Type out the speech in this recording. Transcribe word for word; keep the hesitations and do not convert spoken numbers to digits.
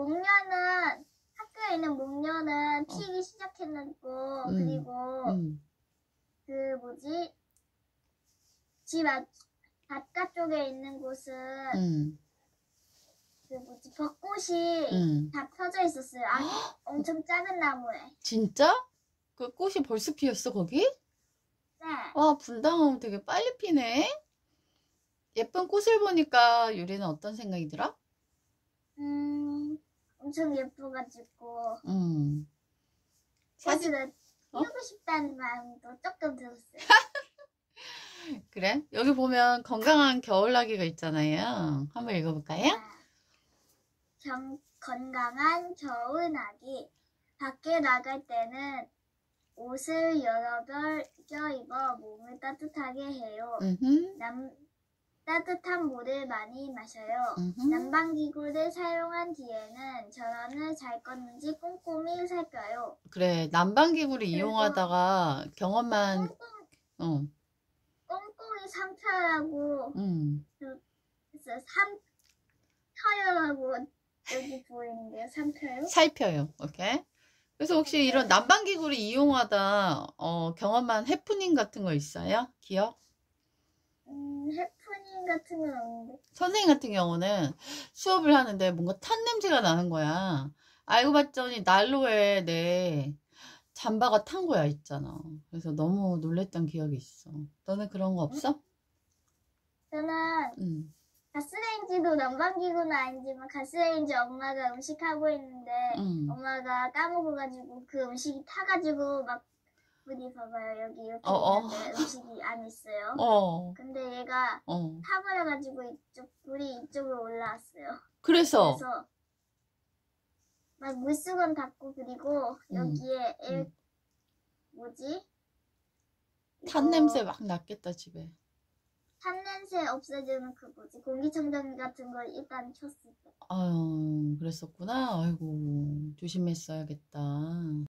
목련은 학교에 있는 목련은 어. 튀기 시작했고 음, 그리고 음, 그 뭐지 집 앞, 바깥쪽에 있는 곳은 음, 그 뭐지 벚꽃이 음. 다 펴져 있었어요. 아, 엄청 작은 나무에. 진짜? 그 꽃이 벌써 피었어, 거기? 네. 와, 분당은 되게 빨리 피네. 예쁜 꽃을 보니까 유리는 어떤 생각이 들어? 음, 엄청 예뻐가지고 음. 사진, 꽃을 어? 피우고 싶다는 마음도 조금 들었어요. 그래? 여기 보면 건강한 겨울나기가 있잖아요. 한번 읽어볼까요? 네. 경, 건강한 겨울나기. 밖에 나갈 때는 옷을 여러 벌 껴입어 몸을 따뜻하게 해요. 음흠, 남, 따뜻한 물을 많이 마셔요. 음흠. 난방기구를 사용한 뒤에는 전원을 잘 껐는지 꼼꼼히 살펴요. 그래, 난방기구를 그리고 이용하다가 경험만, 꼼꼼, 어, 꼼꼼히 삼켜라고 음, 그래서 삼켜요라고 여기 보이는데요. 삼켜요? 살펴요. 오케이? 그래서 혹시 이런 난방기구를 이용하다, 어, 경험한 해프닝 같은 거 있어요? 기억? 음, 해프닝 같은 건 없는데. 선생님 같은 경우는 수업을 하는데 뭔가 탄 냄새가 나는 거야. 알고 봤더니 난로에 내 잠바가 탄 거야, 있잖아. 그래서 너무 놀랬던 기억이 있어. 너는 그런 거 음? 없어? 저는 응, 가스레인지도 난방기구는 아니지만 가스레인지 엄마가 음식하고 있는데 응. 엄마가 까먹어가지고 그 음식이 타가지고 막 불이 봐봐요. 여기 이렇게 어어, 있는데 음식이 안에 있어요. 어, 근데 얘가 어. 타버려가지고 이쪽 불이 이쪽으로 올라왔어요. 그래서, 그래서 막 물수건 닦고 그리고 응, 여기에 에, 응. 뭐지? 탄 냄새 이거 막 났겠다, 집에. 탄냄새 없애주는 그 뭐지? 공기청정기 같은 걸 일단 켰을 때. 아유, 그랬었구나. 아이고, 조심했어야겠다.